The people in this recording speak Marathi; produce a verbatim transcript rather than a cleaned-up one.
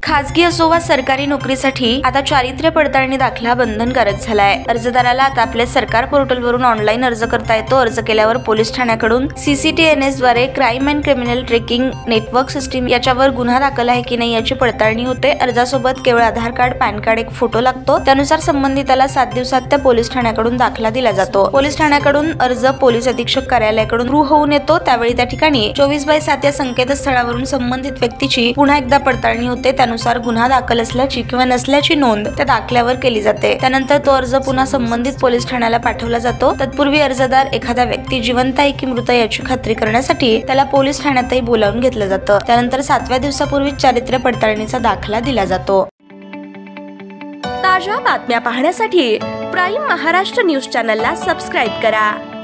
खासगी असो वा सरकारी नोकरीसाठी आता चारित्र्य पडताळणी दाखला बंधनकारक झालाय। अर्जदाराला आता आपल्या सरकार पोर्टलवरून ऑनलाईन अर्ज करता येतो। अर्ज केल्यावर पोलीस ठाण्याकडून सीसीटीएनएस द्वारे crime and criminal tracking network system याच्यावर गुन्हा दाखल आहे की नाही याची पडताळणी होते। अर्जासोबत केवळ आधार कार्ड, पॅन कार्ड, एक फोटो लागतो। त्यानुसार संबंधिताला सात दिवसात त्या पोलीस ठाण्याकडून दाखला दिला जातो। पोलीस ठाण्याकडून अर्ज पोलीस अधीक्षक कार्यालयाकडून सुरू होऊन येतो। त्यावेळी त्या ठिकाणी चोवीस बाय सात या संकेतस्थळावरून संबंधित व्यक्तीची पुन्हा एकदा पडताळणी होते। त्यानुसार गुन्हा दाखल असल्याची किंवा नसल्याची नोंद त्या दाखल्यावर केली जाते। त्यानंतर तो अर्ज पुन्हा संबंधित पोलीस ठाण्याला पाठवला जातो। तत्पूर्वी अर्जदार एखादा व्यक्ती जिवंत आहे की मृत याची खात्री करण्यासाठी त्याला पोलीस ठाण्यातही बोलावून घेतलं जातं। त्यानंतर सातव्या दिवसापूर्वी चारित्र्य पडताळणीचा दाखला दिला जातो। ताज्या बातम्या पाहण्यासाठी प्राईम महाराष्ट्र न्यूज चॅनलला सबस्क्राईब करा।